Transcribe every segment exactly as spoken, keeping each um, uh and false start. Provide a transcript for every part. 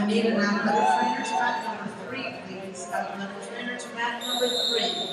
I need an athletic trainer to mat number three, please. Athletic trainer to mat number three.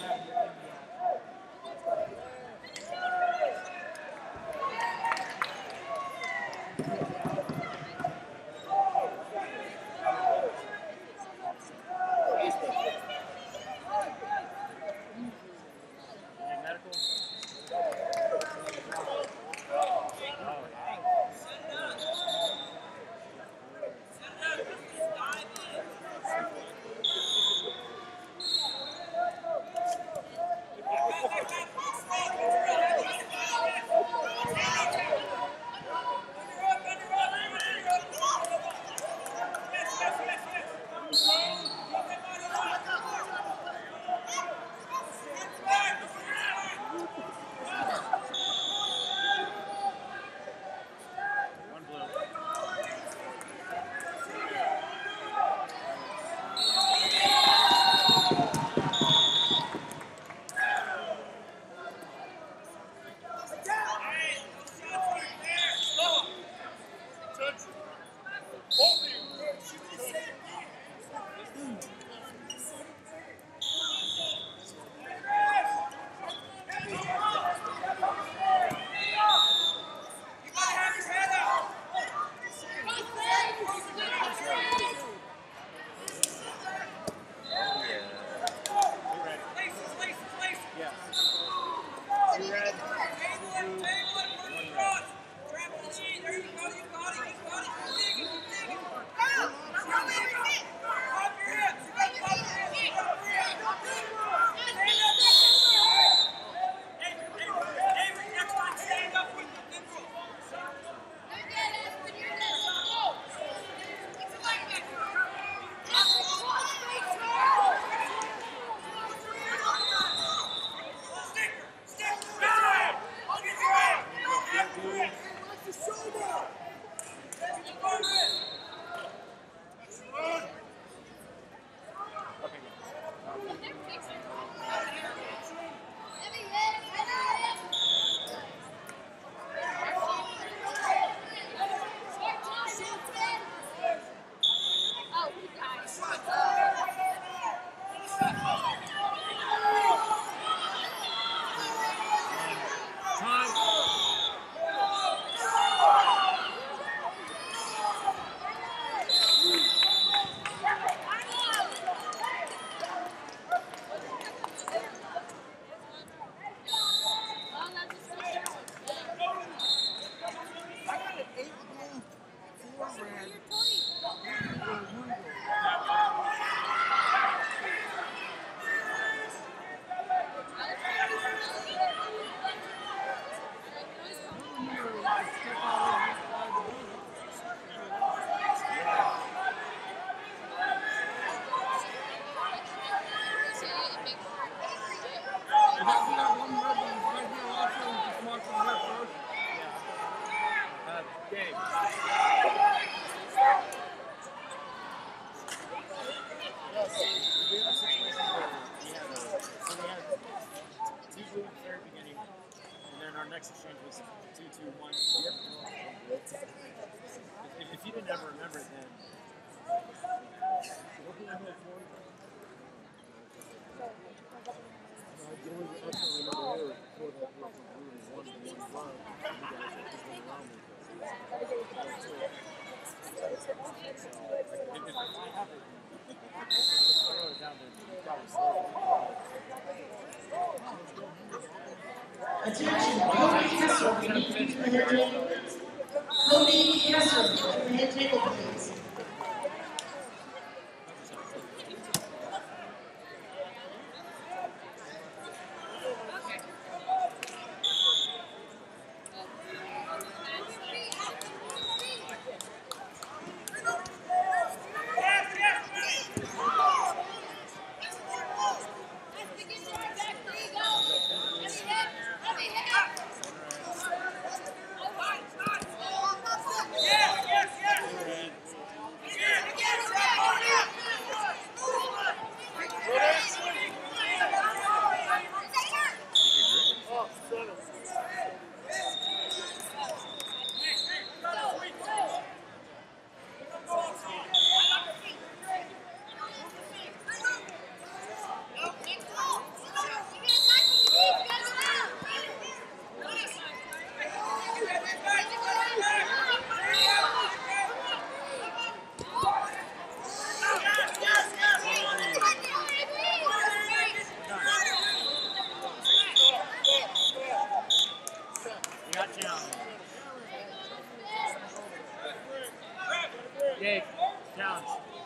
Attention, Cody Kessler, we need to be to the head table. Cody Kessler, to the head table, please. Yeah, yeah, yeah. challenge.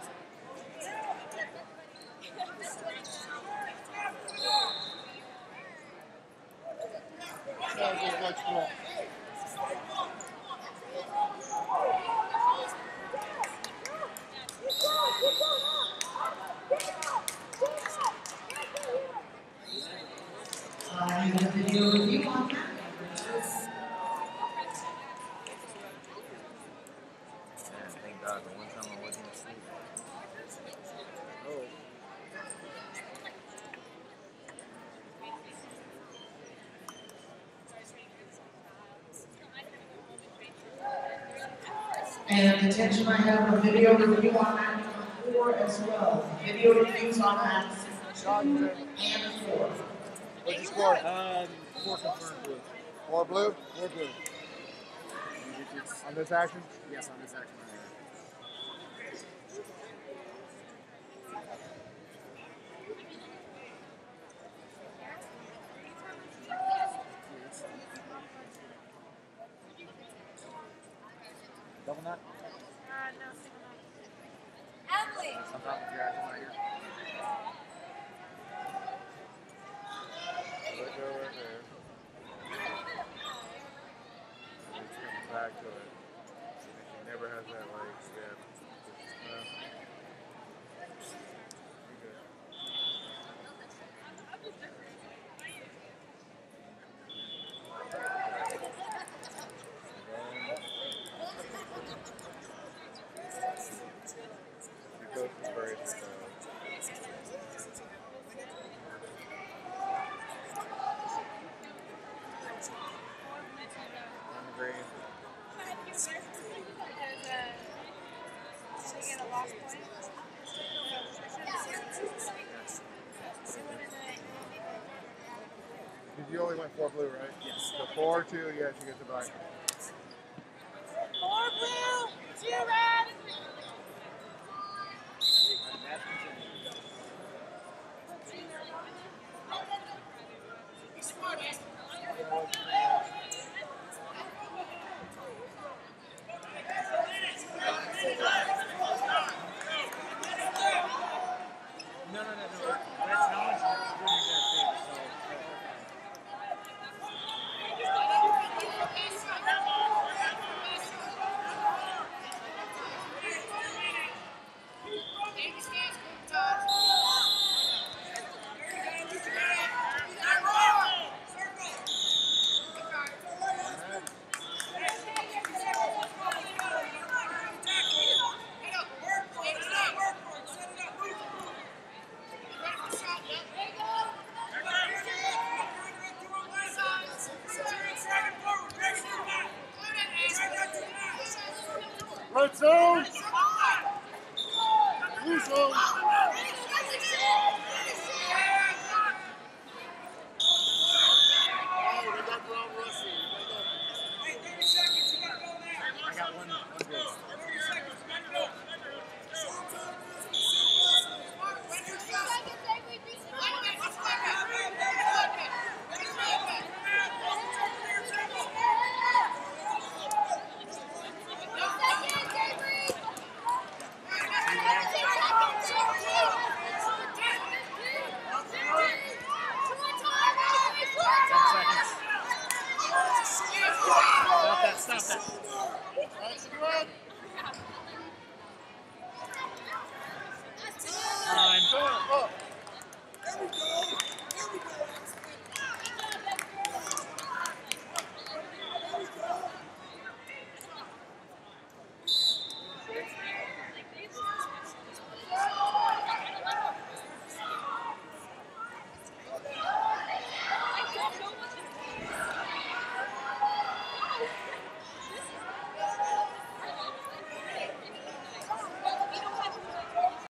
Yeah, just like cool. Uh, you have a video review on that. Thank God, the one time I wasn't asleep. Oh. And attention, I have a video review on that four as well. Video reviews on that and four. What'd you score? Um, four confirmed blue. Four blue? Four blue. On this action? Yes, on this action right here. Double nut? Uh, no, single nut. Emily! On top of your action right here. Let go right there. And it's coming back to it. She never has that leg step. Uh, you're good. Your coach is very good. Green. Because, uh, she get a lost point. Did you only went four blue, right? Yes. So four, two, yeah, she gets it back. Four blue, two red. No, no, no, no. That challenge is really that big, so. Red zone! Blue zone! I got one, one goal. Stop that, stop that. That's good! Time. Up! There we go!